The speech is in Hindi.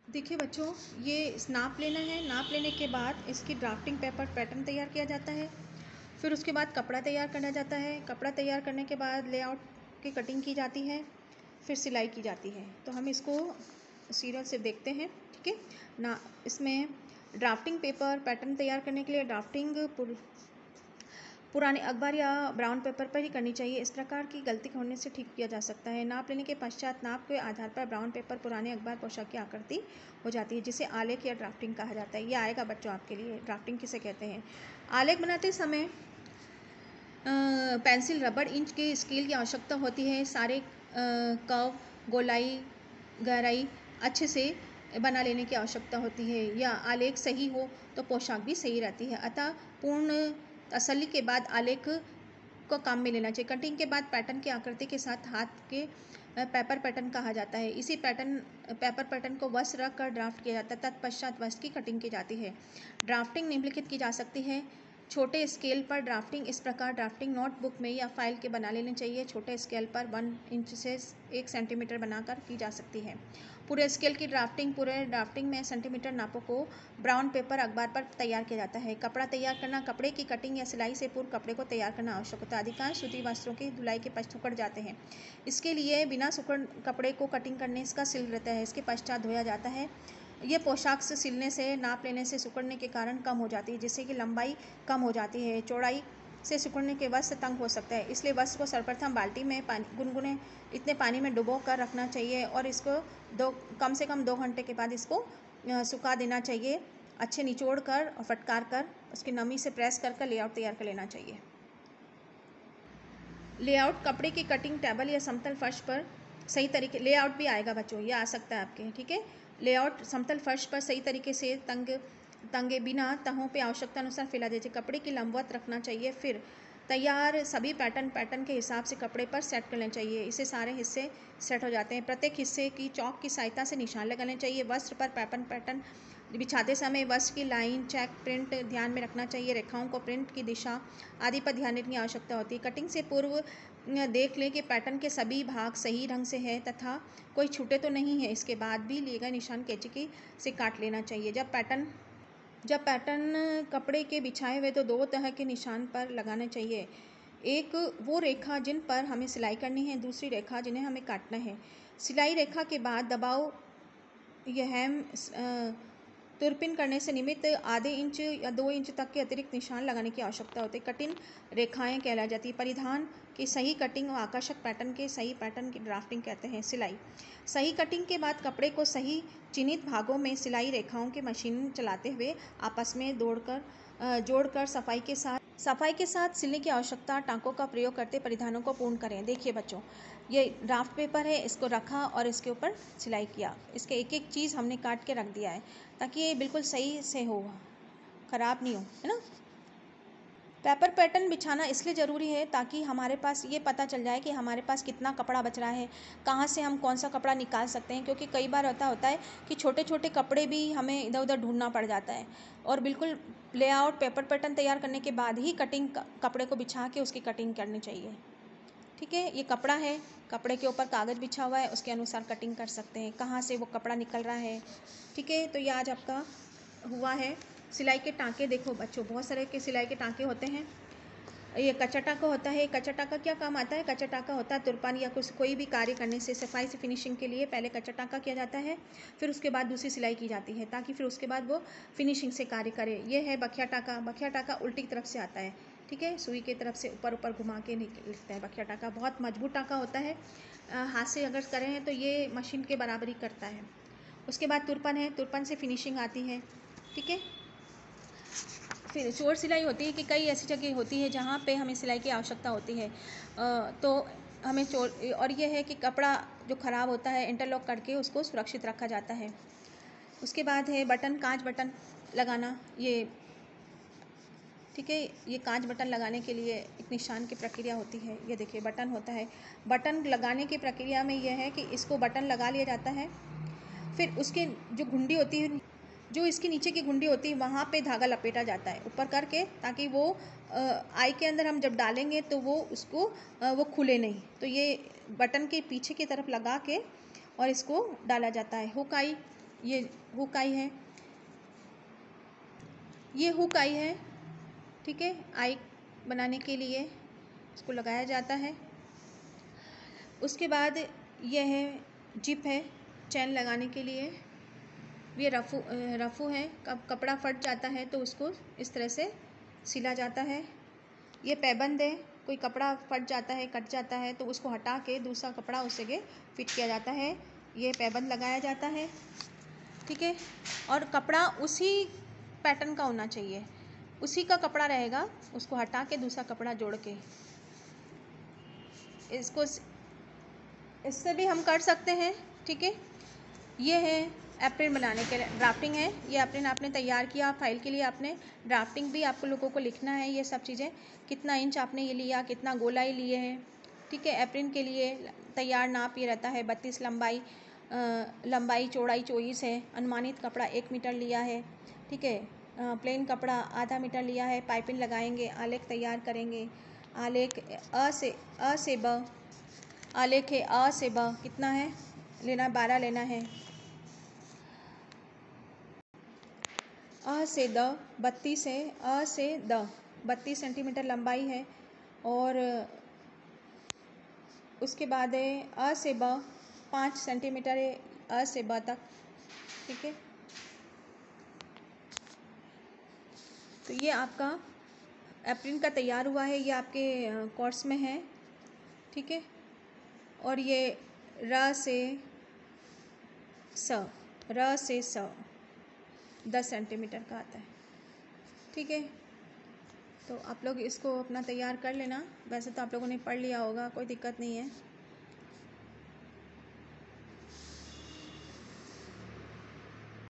देखिए बच्चों, ये नाप लेना है। नाप लेने के बाद इसकी ड्राफ्टिंग पेपर पैटर्न तैयार किया जाता है। फिर उसके बाद कपड़ा तैयार करना जाता है। कपड़ा तैयार करने के बाद लेआउट की कटिंग की जाती है। फिर सिलाई की जाती है। तो हम इसको सीरियल से देखते हैं। ठीक है ना। इसमें ड्राफ्टिंग पेपर पैटर्न तैयार करने के लिए ड्राफ्टिंग पुराने अखबार या ब्राउन पेपर पर ही करनी चाहिए। इस प्रकार की गलती होने से ठीक किया जा सकता है। नाप लेने के पश्चात नाप के आधार पर ब्राउन पेपर पुराने अखबार पोशाक की आकृति हो जाती है, जिसे आलेख या ड्राफ्टिंग कहा जाता है। ये आएगा बच्चों आपके लिए, ड्राफ्टिंग किसे कहते हैं। आलेख बनाते समय पेंसिल, रबड़, इंच के स्केल की आवश्यकता होती है। सारे कर्व, गोलाई, गहराई अच्छे से बना लेने की आवश्यकता होती है। या आलेख सही हो तो पोशाक भी सही रहती है। अतः पूर्ण तसल्ली के बाद आलेख को काम में लेना चाहिए। कटिंग के बाद पैटर्न की आकृति के साथ हाथ के पेपर पैटर्न कहा जाता है। इसी पेपर पैटर्न को वस्त्र रख कर ड्राफ्ट किया जाता है। तत्पश्चात वस्त्र की कटिंग की जाती है। ड्राफ्टिंग निम्नलिखित की जा सकती है। छोटे स्केल पर ड्राफ्टिंग इस प्रकार ड्राफ्टिंग नोटबुक में या फाइल के बना लेनी चाहिए। छोटे स्केल पर 1 इंच से 1 सेंटीमीटर बनाकर की जा सकती है। पूरे स्केल की ड्राफ्टिंग पूरे ड्राफ्टिंग में सेंटीमीटर नापों को ब्राउन पेपर अखबार पर तैयार किया जाता है। कपड़ा तैयार करना, कपड़े की कटिंग या सिलाई से पूर्व कपड़े को तैयार करना आवश्यक होता है। अधिकांश सूती वस्त्रों की धुलाई के पश्चात सुखड़ जाते हैं। इसके लिए बिना सुखड़ कपड़े को कटिंग करने इसका सिल रहता है। इसके पश्चात धोया जाता है। ये पोशाक से सिलने से, नाप लेने से सिकुड़ने के कारण कम हो जाती है, जिससे कि लंबाई कम हो जाती है। चौड़ाई से सिकुड़ने के वस्त्र तंग हो सकता है। इसलिए वस्त्र को सर्वप्रथम बाल्टी में गुनगुने इतने पानी में डुबो कर रखना चाहिए और इसको कम से कम 2 घंटे के बाद इसको सुखा देना चाहिए। अच्छे निचोड़ कर और फटकार कर उसकी नमी से प्रेस कर लेआउट तैयार कर लेना चाहिए। लेआउट कपड़े की कटिंग टेबल या समतल फर्श पर सही तरीके, लेआउट भी आएगा बच्चों, ये आ सकता है आपके। ठीक है, लेआउट समतल फर्श पर सही तरीके से तंगे बिना तहों पे आवश्यकता अनुसार फैला दीजिए। कपड़े की लंबवत रखना चाहिए। फिर तैयार सभी पैटर्न के हिसाब से कपड़े पर सेट कर लेना चाहिए। इससे सारे हिस्से सेट हो जाते हैं। प्रत्येक हिस्से की चौक की सहायता से निशान लगाने चाहिए। वस्त्र पर पैटर्न बिछाते समय वस्त्र की लाइन, चेक, प्रिंट ध्यान में रखना चाहिए। रेखाओं को प्रिंट की दिशा आदि पर ध्यान देने की आवश्यकता होती है। कटिंग से पूर्व देख लें कि पैटर्न के सभी भाग सही ढंग से है तथा कोई छूटे तो नहीं है। इसके बाद भी लिए गए निशान कैंची से काट लेना चाहिए। जब पैटर्न कपड़े के बिछाए हुए तो 2 तरह के निशान पर लगाने चाहिए। एक वो रेखा जिन पर हमें सिलाई करनी है, दूसरी रेखा जिन्हें हमें काटना है। सिलाई रेखा के बाद दबाव यह तुरपिन करने से निमित्त आधे इंच या 2 इंच तक के अतिरिक्त निशान लगाने की आवश्यकता होती है। कटिंग रेखाएं कहलाई जाती है। परिधान की सही कटिंग और आकर्षक पैटर्न के सही पैटर्न की ड्राफ्टिंग कहते हैं। सिलाई सही कटिंग के बाद कपड़े को सही चिन्हित भागों में सिलाई रेखाओं की मशीन चलाते हुए आपस में जोड़कर सफाई के साथ सिलने की आवश्यकता टाँकों का प्रयोग करते परिधानों को पूर्ण करें। देखिए बच्चों, ये ड्राफ्ट पेपर है, इसको रखा और इसके ऊपर सिलाई किया। इसके एक एक चीज़ हमने काट के रख दिया है ताकि ये बिल्कुल सही से हो, ख़राब नहीं हो, है ना। पेपर पैटर्न बिछाना इसलिए ज़रूरी है ताकि हमारे पास ये पता चल जाए कि हमारे पास कितना कपड़ा बच रहा है, कहाँ से हम कौन सा कपड़ा निकाल सकते हैं। क्योंकि कई बार होता है कि छोटे छोटे कपड़े भी हमें इधर उधर ढूंढना पड़ जाता है। और बिल्कुल लेआउट पेपर पैटर्न तैयार करने के बाद ही कपड़े को बिछा के उसकी कटिंग करनी चाहिए। ठीक है, ये कपड़ा है, कपड़े के ऊपर कागज़ बिछा हुआ है, उसके अनुसार कटिंग कर सकते हैं, कहाँ से वो कपड़ा निकल रहा है। ठीक है, तो ये आज आपका हुआ है। सिलाई के टाँके देखो बच्चों, बहुत सारे के सिलाई के टाँके होते हैं। ये कच्चा टाँका होता है। कच्चा टाँका क्या काम आता है? कच्चा टाँका होता है तुरपान या कोई भी कार्य करने से सफाई से फिनिशिंग के लिए पहले कच्चा टाँका किया जाता है, फिर उसके बाद दूसरी सिलाई की जाती है ताकि फिर उसके बाद वो फिनिशिंग से कार्य करे। ये है बखिया टाँका। बखिया टाँका उल्टी तरफ से आता है। ठीक है, सुई की तरफ से ऊपर ऊपर घुमा के लिखता है बखिया टाँका। बहुत मजबूत टाँका होता है। हाथ से अगर करें हैं तो ये मशीन के बराबरी करता है। उसके बाद तुरपन है, तुरपन से फिनिशिंग आती है। ठीक है, फिर चोर सिलाई होती है कि कई ऐसी जगह होती है जहाँ पे हमें सिलाई की आवश्यकता होती है, तो हमें और ये है कि कपड़ा जो ख़राब होता है इंटरलॉक करके उसको सुरक्षित रखा जाता है। उसके बाद है बटन, कांच बटन लगाना। ये ठीक है, ये कांच बटन लगाने के लिए एक निशान की प्रक्रिया होती है। ये देखिए बटन होता है। बटन लगाने की प्रक्रिया में यह है कि इसको बटन लगा लिया जाता है, फिर उसके जो घुंडी होती है, जो इसके नीचे की घुंडी होती है वहाँ पे धागा लपेटा जाता है ऊपर करके, ताकि वो आई के अंदर हम जब डालेंगे तो वो खुले नहीं। तो ये बटन के पीछे की तरफ लगा के और इसको डाला जाता है। हुक आई ये हुक आई है, ये हुक आई है, ठीक है। आई बनाने के लिए इसको लगाया जाता है। उसके बाद यह है जिप है चैन लगाने के लिए। ये रफू है, कब कपड़ा फट जाता है तो उसको इस तरह से सिला जाता है। ये पैबंद है, कोई कपड़ा फट जाता है, कट जाता है तो उसको हटा के दूसरा कपड़ा उस जगह फिट किया जाता है। ये पैबंद लगाया जाता है, ठीक है। और कपड़ा उसी पैटर्न का होना चाहिए, उसी का कपड़ा रहेगा, उसको हटा के दूसरा कपड़ा जोड़ के इसको इससे भी हम कर सकते हैं, ठीक है। ये है एप्रिन बनाने के लिए, ड्राफ्टिंग है। ये एप्रिन आपने तैयार किया फाइल के लिए, आपने ड्राफ्टिंग भी आपको लोगों को लिखना है ये सब चीज़ें, कितना इंच आपने ये लिया, कितना गोलाई लिए है, ठीक है। एप्रिन के लिए तैयार नाप ये रहता है 32 लंबाई, लंबाई चौड़ाई 24 है। अनुमानित कपड़ा 1 मीटर लिया है, ठीक है। प्लेन कपड़ा आधा मीटर लिया है। पाइपिंग लगाएंगे, आलेख तैयार करेंगे। आलेख अ से ब, आलेख है अ से ब, कितना है लेना, 12 लेना है। अ से द 32 है, अ से द 32 सेंटीमीटर लंबाई है। और उसके बाद है अ से ब 5 सेंटीमीटर है, अ से ब तक, ठीक है। तो ये आपका एप्रिन का तैयार हुआ है, ये आपके कोर्स में है, ठीक है। और ये र से स, र से स 10 सेंटीमीटर का आता है, ठीक है। तो आप लोग इसको अपना तैयार कर लेना। वैसे तो आप लोगों ने पढ़ लिया होगा, कोई दिक्कत नहीं है।